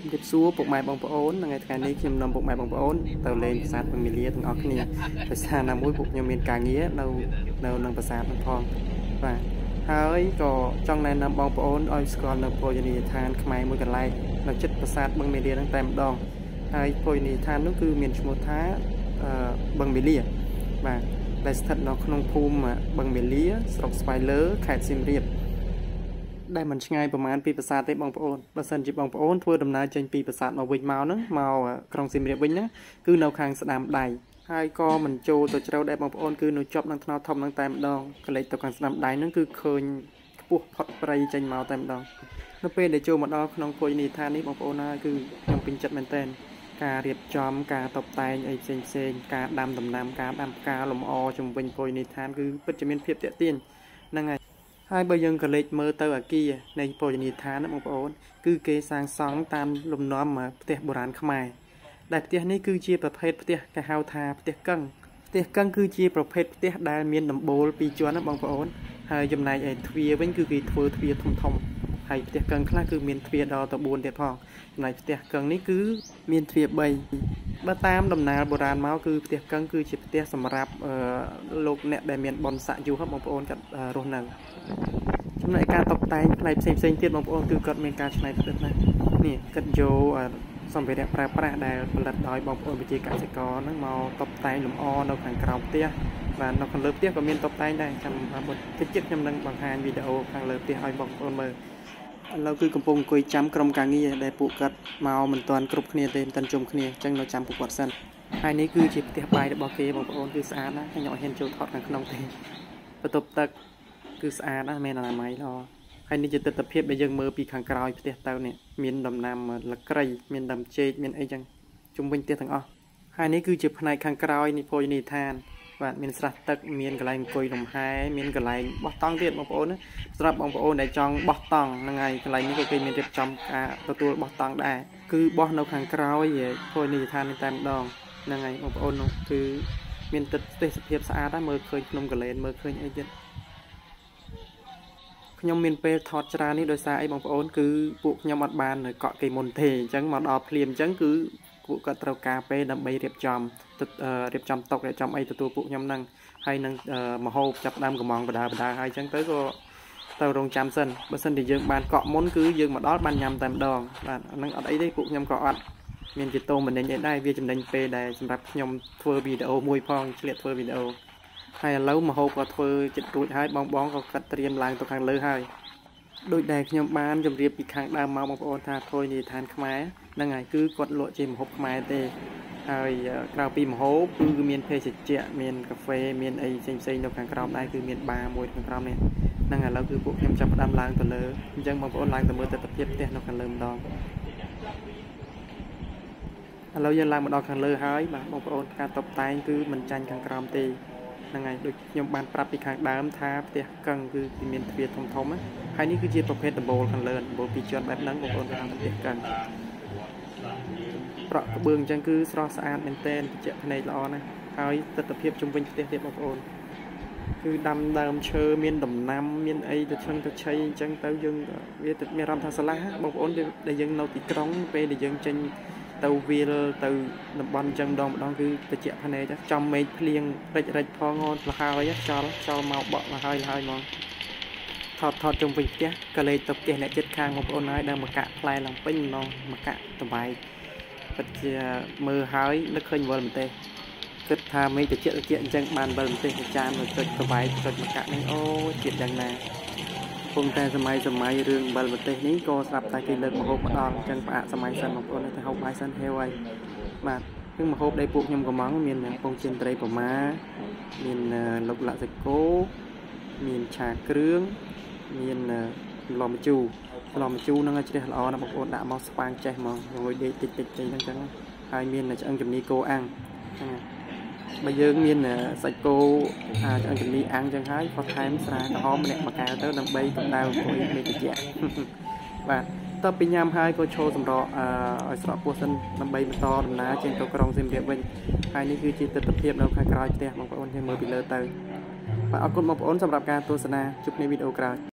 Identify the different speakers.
Speaker 1: Dịp xua buộc mai bông ổn là ngày tháng này khi nằm buộc mai bông ổn tàu lên sát bằng mì lia từng óc kia phải xa nằm mũi buộc nhiều miền cả nghĩa đâu đâu nằm sát nằm phong và hơi có trong này nằm bông ổn oi còn nằm phơi như than mai mũi gần lại là chất sát bằng mì lia đang tèm đòn hai phơi như than nó cứ miền một thá bằng mì lia và đại thật nó không phum mà bằng mì lia sọc xoài lớ khai sim riệpได้มันง่ายประมาณปีประสาทได้บางปอนประสันจีบางปอนทั่วดำน้ำจังปีประสาทมาวิ่งเมาเนาะเมากรองสิมเรียบวิ่งนะคือแนวคางสนามใดให้ก็มันโจตัวเจ้าได้บางปอนคือหนูจบนั่งทนทอมนั่งแต่ดองก็เลยตัวคางสนามใดนั่นคือเคยพวกพอดไปจังเมาแต่ดองนั่นเป็นได้โจมันออกน้องโคยนิทานนี้บางปอนน่ะคือยังเป็นจัดแมนเทนการเรียบจอมการตบแต่งไอ้เซนการดำน้ำการดำการลมอจมเป็นโคยนิทานคือปัจจุบันเพียบเตี้ยเตี้ยนั่งไงhai bây giờ cái lịch mơ tơ ở kia này phổ nhị tháng nó một ổn cứ kê sang sóng tam lùm nóm mà tiệc bồ rán không ai đại tiệc này cứ chiaประเภทtiệc cái hao thà tiệc căng cứ chiaประเภทtiệc đại miền đầm bồ pi chua nó bằng ổn hai dòng này thuyền vẫn cứ kỳ thuyền thông hai tiệc căng khác cứ miền thuyền đò tàu buồn tiệc phong này tiệc căng này cứ miền thuyền bay ba tam đầm nào bồ rán máu cứ tiệc căng cứ chỉ tiệc sầm rạp lục nẹt đại miền bòn sạ du hấp bằng ổnกับรถหนังจำนวนการตกแต่งอะไรเซ็งๆที่บางคนคือการมีการใช้ผลิตนะนี่กัดโยสมัยเด็กประได้ผลิตโดยบางคนวิจิกาเสกนั่งมาตกแต่งหลุมอ้อเราขังกราวเตี้ยvà nó còn lớp tiếc có miền tóc tay đây trong một cái chiếc nhâm nâng bằng hai video càng lớp tiếcឲ្យបងប្អូនមើលเราគឺកំពុងអង្គុយចាំក្រុមការងារដែលពួកគាត់មកមិនទាន់គ្រប់គ្នាទេមិនទាន់ជុំគ្នាអញ្ចឹងនៅចាំពួកគាត់សិនហើយនេះគឺជាផ្ទះបាយរបស់គេបងប្អូនគឺស្អាតណាស់ខ្ញុំអត់ហ៊ានចូលថតខាងក្នុងទេបន្ទប់ទឹកគឺស្អាតណាស់មែនអនាម័យល្អហើយនេះជាទស្សនវិជ្ជាដែលយើងមើលពីខាងក្រោយផ្ទះទៅនេះមានដំណាំលក្រីមានដំចេកមានអីចឹងជុំវិញផ្ទះទាំងអស់ហើយនេះគឺជាផ្នែកខាងក្រោយនេះភោជនីយដ្ឋានបាទមានស្រះទឹកមានកន្លែងអង្គុយលំហែមានកន្លែងបោះតង់ទៀតបងប្អូនណាសម្រាប់បងប្អូនដែលចង់បោះតង់ហ្នឹងហើយកន្លែងនេះក៏គេមានរៀបចំការទទួលបោះតង់ដែរគឺបោះនៅខាងក្រោយភោជនីយដ្ឋាននេះតែម្ដងហ្នឹងហើយបងប្អូននោះគឺមានទេសភាពស្អាតដែរមើលឃើញភ្នំកលែនមើលឃើញអីទៀតខ្ញុំមានពេលថតច្រើននេះដោយសារអីបងប្អូនគឺពួកខ្ញុំអត់បាននៅកក់គេមុនទេអញ្ចឹងមកដល់ភ្លាមអញ្ចឹងគឺពួកគាត់ត្រូវការពេលដើម្បីរៀបចំតុករៀបចំអីទទួលពួកខ្ញុំហ្នឹងហើយនឹងមហូបចាប់ដើមកំងបដាហើយអញ្ចឹងទៅក៏ទៅរងចាំសិនបើសិនជាយើងបានកក់មុនគឺយើងមកដល់បានញ៉ាំតែម្ដងបាទហ្នឹងអត់អីទេពួកខ្ញុំក៏អត់មានជាតោមបណ្ដេញអីដែរវាចំណេញពេលដែលសម្រាប់ខ្ញុំធ្វើវីដេអូមួយផងឆ្លៀតធ្វើវីដេអូហើយឥឡូវមហូបក៏ធ្វើចិត្តរួចហើយបងក៏កាត់ត្រៀមឡើងទៅខាងលើហើយដោយដែលខ្ញុំបានជម្រាបពីខាងដើមមកបងប្អូនថាthôiនិយាយឋានខ្មែរហ្នឹងហើយគឺគាត់លក់ជាមហូបខ្មែរទេហើយក្រៅពីមហូបគឺមានភេសជ្ជៈមានកាហ្វេមានអីផ្សេងនៅខាងក្រោមដែរគឺមានបារមួយខាងក្រោមនេះហ្នឹងឥឡូវគឺពួកខ្ញុំចាប់ផ្ដើមឡើងទៅលើអញ្ចឹងបងប្អូនឡើងទៅមើលទស្សនវិជ្ជាផ្ទះនៅខាងលើម្ដងឥឡូវយើងឡើងមកដល់ខាងលើហើយបាទបងប្អូនការតុបតែងគឺមិនចាញ់ខាងក្រោមទេហ្នឹងហើយដូចខ្ញុំបានប្រាប់ពីខាងដើមថាផ្ទះកឹងគឺមានទ្វារធំណាហើយនេះគឺជាប្រភេទដំបូលខាងលើដំបូលពីរជាន់បែបហ្នឹងបងប្អូនគេហៅថាផ្ទះកឹងប្រក់ក្បឿងអញ្ចឹងគឺស្រស់ស្អាតមែនទែនបច្ចៈភ្នែកល្អណាស់ហើយទស្សនវិជ្ជាជុំវិញផ្ទះទៀតបងប្អូនគឺដាំដើមឈើមានដំណាំមានអីទៅឈឹងទៅឆៃអញ្ចឹងទៅយើងវាទឹកមានអារម្មណ៍ថាស្រឡះបងប្អូនដែលយើងនៅទីក្រុងពេលដែលយើងចេញទៅវាលទៅតំបន់ចឹងម្ដងគឺបច្ចៈភ្នែកចំមេឃភ្លៀងរិចផងងលហើយចោលមកបក់លហើយហ្មងថតជុំវិញផ្ទះក៏លេខទៅផ្ទះអ្នកជិតខាងបងប្អូនហើយដើមមកកាក់ផ្លែឡើងពេញម្ដងមកកាក់តបែកពិតជាមើលហើយនឹកឃើញវល់មែនទេគិតថាមេឃតិចអញ្ចឹងបានវល់មែនទេអាចារ្យមកចុចតបែកចុចមកកាក់នេះអូជាតិយ៉ាងណាពងតែសម័យរឿងបលប្រទេសនេះក៏ស្រាប់តែគេលើកមហូបមកដល់អញ្ចឹងផ្អាកសម័យសិនបងប្អូនទៅហូបបាយសិនហេវហើយបាទនឹងមហូបដែលពួកខ្ញុំកំងមានពងជិនត្រីប្រមាមានលុកឡាក់សាច់គោមានឆាគ្រឿងមានឡំជូហ្នឹងជ្រះល្អណាស់បងប្អូនដាក់មកស្វាងចេះហ្មងរយដេកតិចអញ្ចឹងហើយមានឆ្អឹងជំនីគោអាំងហ្នឹងបើយើងមានសាច់គោឆ្អឹងជំនីអាំងអញ្ចឹងហើយក៏ថែមស្រាក្រហមម្នាក់មួយកែវទៅដើម្បីកម្ដៅពុយមេតិចបាទតទៅពីញ៉ាំហើយក៏ឈរសម្រក់ឲ្យស្រក់ពោះសិនដើម្បីបន្តដំណើរចេញទៅក្រុងសៀមរាបវិញហើយនេះគឺជាទស្សនវិជ្ជានៅខាងក្រោយផ្ទះបងប្អូនយើងមើលពីលើទៅបាទអរគុណបងប្អូនសម្រាប់ការទស្សនាជួបគ្នាវីដេអូក្រោយ